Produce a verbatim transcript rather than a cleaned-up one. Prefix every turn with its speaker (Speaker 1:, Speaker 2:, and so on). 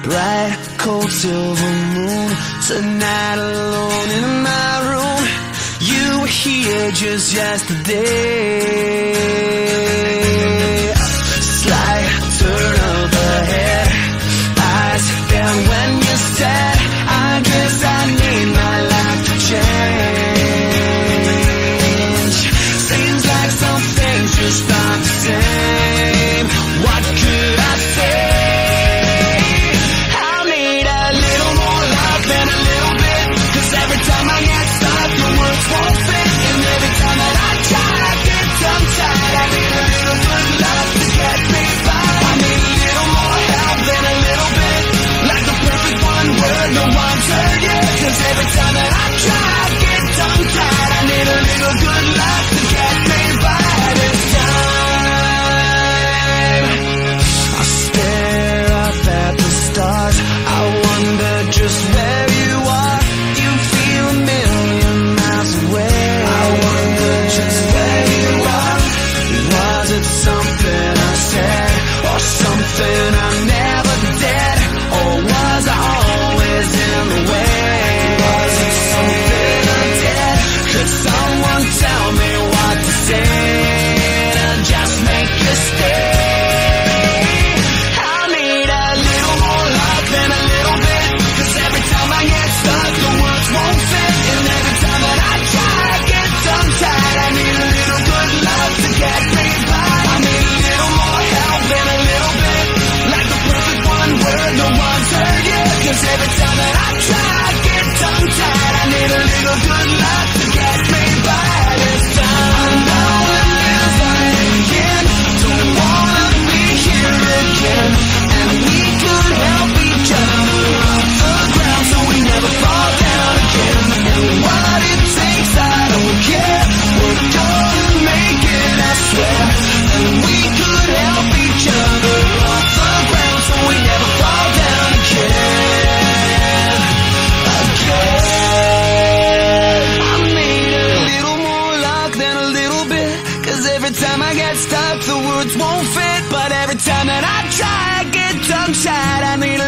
Speaker 1: bright, cold silver moon. Tonight alone in my room. You were here just yesterday. Slight turn of the head, eyes down when you said, I guess I need my life to change. Seems like some things just aren't the same. What could I say? I need a little more love than a little bit, 'cause every time I get stuck the words won't fit. And every time that I try I get tongue-tied. I need a little good love to get me by. I need a little more help than a little bit, like the perfect one word no one's heard yet. 'Cause every time that I try I get tongue-tied. I need a little good love to get me by this time. I stare up at the stars, I wonder just where you are. You feel a million miles away. I wonder just where you are. Was it something I said, or something I never did? Or was I always in the way? Was it something I did? Could someone tell me what to say to just make you stay? I need a little more love than a little bit, 'cause every time I get stuck the words won't fit. And every time that I try I get tongue-tied. I need a little good love to get me by. I need a little more help than a little bit, like the perfect one word no one's heard yet. 'Cause every time that I try I get tongue-tied. I need a little good love to get me by this time. I know it feels like again, don't wanna be here again. And we could help each other off the ground so we never fall down again. And what it takes I don't care, we're gonna make it I swear. And we could help each other off the ground so we never fall down again. Again. I need a little more luck than a little bit, 'cause every time I get stuck the words won't fit. But every time that I try I get tongue-tied. I need a